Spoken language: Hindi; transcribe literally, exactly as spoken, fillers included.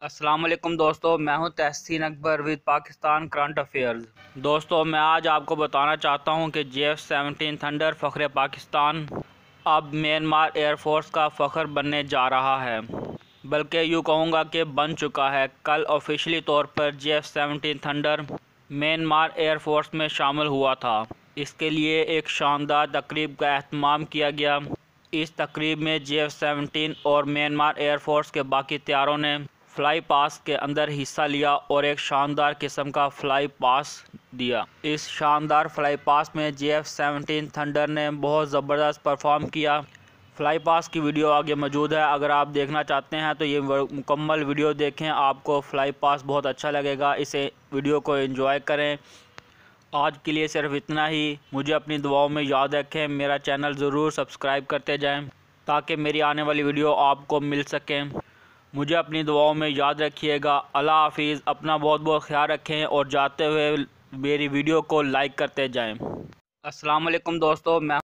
अस्सलाम वालेकुम दोस्तों, मैं हूं tahseen Akbar with Pakistan current affairs. दोस्तों, मैं आज आपको बताना चाहता हूं कि जे एफ सेवनटीन थंडर फ़ख्र पाकिस्तान अब म्यांमार एयर फोर्स का फ़ख्र बनने जा रहा है, बल्कि यूँ कहूँगा कि बन चुका है। कल ऑफिशियली तौर पर J F seventeen thunder Myanmar air force में शामिल हुआ था। इसके लिए एक शानदार तकरीब का एहतमाम किया गया। इस तकरीब में जे एफ सेवनटीन और म्यांमार एयर फोर्स के बाकी तैयारों ने फ्लाई पास के अंदर हिस्सा लिया और एक शानदार किस्म का फ्लाई पास दिया। इस शानदार फ्लाई पास में जे एफ सेवनटीन थंडर ने बहुत ज़बरदस्त परफॉर्म किया। फ्लाई पास की वीडियो आगे मौजूद है, अगर आप देखना चाहते हैं तो ये मुकम्मल वीडियो देखें, आपको फ्लाई पास बहुत अच्छा लगेगा। इसे वीडियो को एंजॉय करें। आज के लिए सिर्फ इतना ही। मुझे अपनी दुआओं में याद रखें। मेरा चैनल ज़रूर सब्सक्राइब करते जाएं ताकि मेरी आने वाली वीडियो आपको मिल सकें। मुझे अपनी दुआओं में याद रखिएगा। अल्लाह हाफिज़। अपना बहुत बहुत ख्याल रखें और जाते हुए मेरी वीडियो को लाइक करते जाएं। अस्सलाम वालेकुम दोस्तों, मैं